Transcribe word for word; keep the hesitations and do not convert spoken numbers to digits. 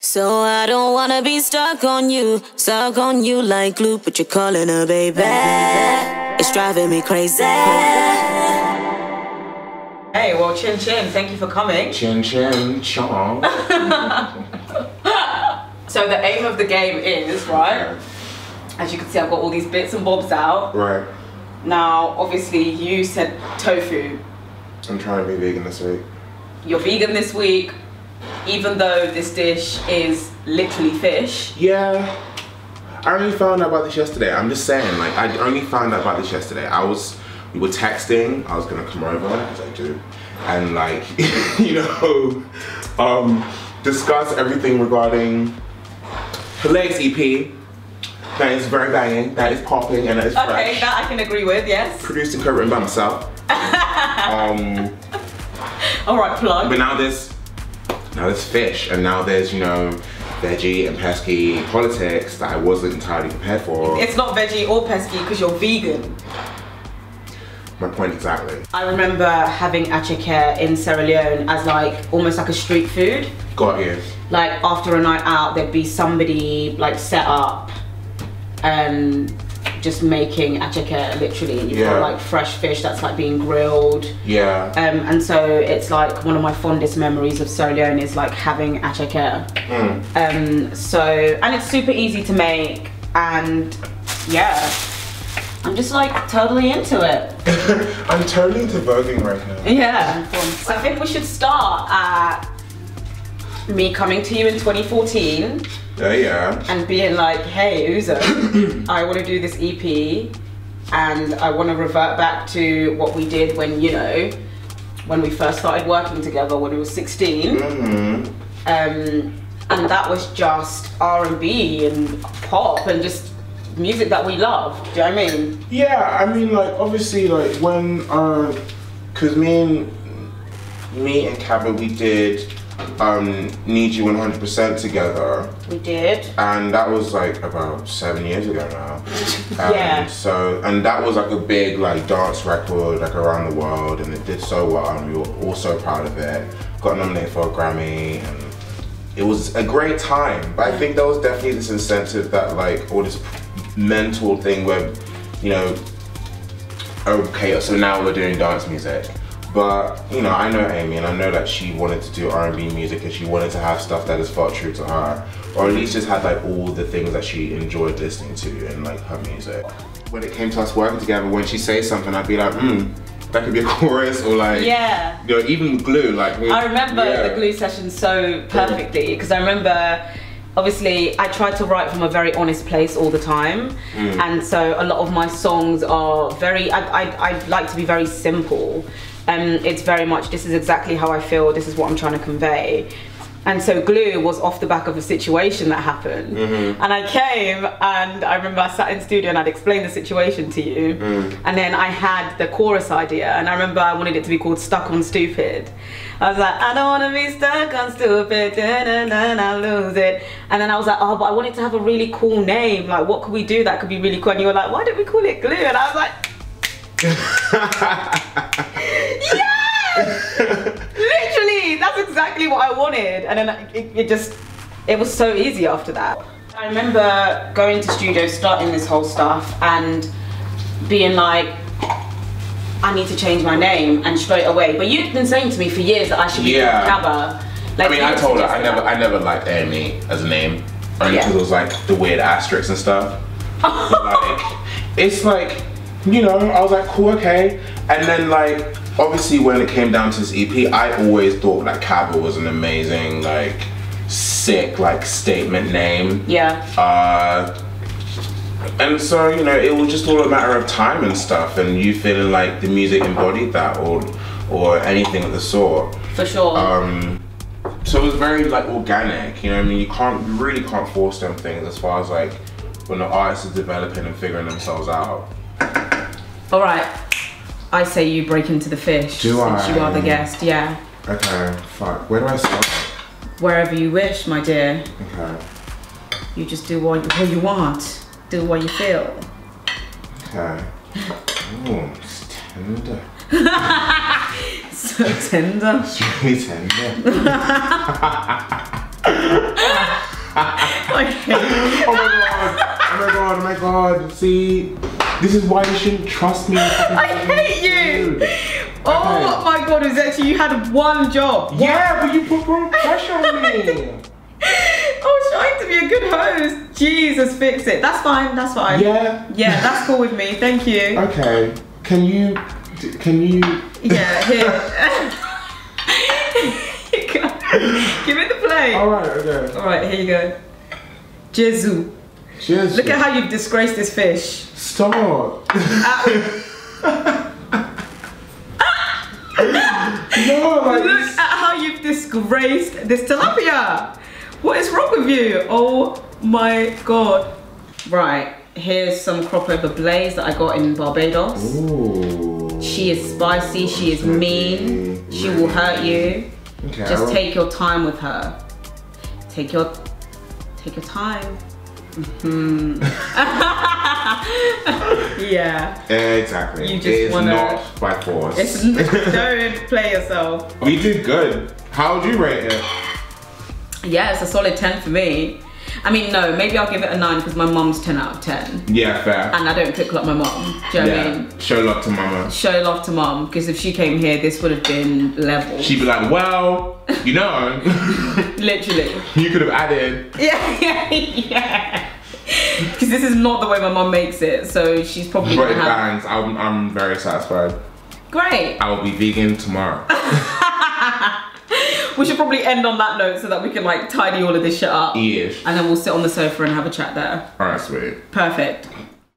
So I don't wanna be stuck on you, stuck on you like glue, but you're calling her baby. It's driving me crazy. Hey, well, Chin Chin, thank you for coming. Chin Chin Chong. So the aim of the game is, right, as you can see, I've got all these bits and bobs out. Right. Now, obviously, you said tofu. I'm trying to be vegan this week. You're vegan this week, even though this dish is literally fish. Yeah. I only found out about this yesterday. I'm just saying, like, I only found out about this yesterday. I was, we were texting, I was gonna come over, as I do, and like, you know, um, discuss everything regarding her latest E P. That is very banging, that is popping, and that is fresh. Okay, that I can agree with, yes. Produced and co-written by myself. um, All right, plug. But now there's, now there's fish, and now there's, you know, veggie and pesky politics that I wasn't entirely prepared for. It's not veggie or pesky because you're vegan. My point exactly. I remember having achike in Sierra Leone as like, almost like a street food. Got you. Like after a night out, there'd be somebody like set up and just making achike literally. You've Yeah. got like fresh fish that's like being grilled. Yeah. Um, and so it's like one of my fondest memories of Sierra Leone is like having achike. Mm. Um, so, and it's super easy to make, and yeah, I'm just like totally into it. I'm totally into voguing right now. Yeah. I think we should start at me coming to you in twenty fourteen. Yeah, yeah. And being like, hey, Uzo, I want to do this E P and I want to revert back to what we did when, you know, when we first started working together when we were sixteen. Mm-hmm. Um, and that was just R and B and pop and just music that we love. Do you know what I mean? Yeah, I mean, like, obviously, like, when, uh, cause me and, me and Kaba, we did, um, Need You one hundred percent together. We did. And that was like about seven years ago now. Um, Yeah. So, and that was like a big like dance record like around the world, and it did so well, and we were all so proud of it. Got nominated for a Grammy, and it was a great time. But I think there was definitely this incentive that like, or this mental thing where, you know, okay, so now we're doing dance music. But, you know, I know Amy, and I know that she wanted to do R and B music, and she wanted to have stuff that has felt true to her, or at least just had like all the things that she enjoyed listening to in like her music. When it came to us working together, when she says something, I'd be like, hmm, that could be a chorus, or like, yeah, you know, even Glue, like. We, I remember yeah. the Glue session so perfectly because I remember, obviously, I try to write from a very honest place all the time, mm. and so a lot of my songs are very. I I, I like to be very simple. Um, it's very much, this is exactly how I feel, this is what I'm trying to convey. And so Glue was off the back of a situation that happened. Mm-hmm. And I came and I remember I sat in studio and I'd explained the situation to you. Mm. And then I had the chorus idea, and I remember I wanted it to be called Stuck on Stupid. I was like, I don't want to be stuck on stupid, and I lose it. And then I was like, oh, but I want it to have a really cool name. Like, what could we do that could be really cool? And you were like, why don't we call it Glue? And I was like, yes! Literally, that's exactly what I wanted. And then it, it just, it was so easy after that. I remember going to studio, starting this whole stuff and being like, I need to change my name, and straight away. But you'd been saying to me for years that I should be yeah. called Kaba. Like, I mean, I told her, I never, I never liked Amy as a name. Only because yeah. it was like the weird asterisks and stuff. But like, it's like, you know, I was like, cool, okay. And then like, obviously when it came down to this E P, I always thought like Kaba was an amazing, like, sick, like, statement name. Yeah. Uh, and so, you know, it was just all a matter of time and stuff, and you feeling like the music embodied that, or or anything of the sort. For sure. Um, so it was very like organic, you know what I mean? You can't, you really can't force them things as far as like, when the artist is developing and figuring themselves out. All right, I say you break into the fish. Do I? Since you are the guest, yeah. Okay, fuck. Where do I start? Wherever you wish, my dear. Okay. You just do what, what you want. Do what you feel. Okay. Ooh, it's tender. So tender. It's really tender. I hate Oh my god! Oh my god! Oh my god! See, this is why you shouldn't trust me. I hate you! Oh Okay. my god, it was actually you had one job. Yeah, but you put more pressure on me. I was trying to be a good host. Jesus, fix it. That's fine, that's fine. Yeah. Yeah, that's cool with me. Thank you. Okay. Can you? Can you? Yeah, here. Give it the play. All right. Okay. Alright, here you go. Jesu. Cheers. Look at how you've disgraced this fish. Stop. Ah, No, like. look at how you've disgraced this tilapia. What is wrong with you? Oh my god. Right, here's some crop over blaze that I got in Barbados. Ooh. She is spicy, she is mean, she will hurt you. Okay, Just I'll- take your time with her. Take your take your time. Mhm. Yeah. Exactly. You just it is wanna- not by force. It's, don't play yourself. We did good. How would you rate it? Yeah, it's a solid ten for me. I mean, no, maybe I'll give it a nine because my mum's ten out of ten. Yeah, fair. And I don't cook like my mum. Do you know what I Yeah. mean? Show love to mama. Show love to mum, because if she came here, this would have been level. She'd be like, well, you know, Literally. you could have added. Yeah, yeah, yeah. Because this is not the way my mum makes it, so she's probably But it gonna have... bangs. I'm, I'm very satisfied. Great. I will be vegan tomorrow. We should probably end on that note so that we can like tidy all of this shit up. Yes. And then we'll sit on the sofa and have a chat there. Alright, sweet. Perfect.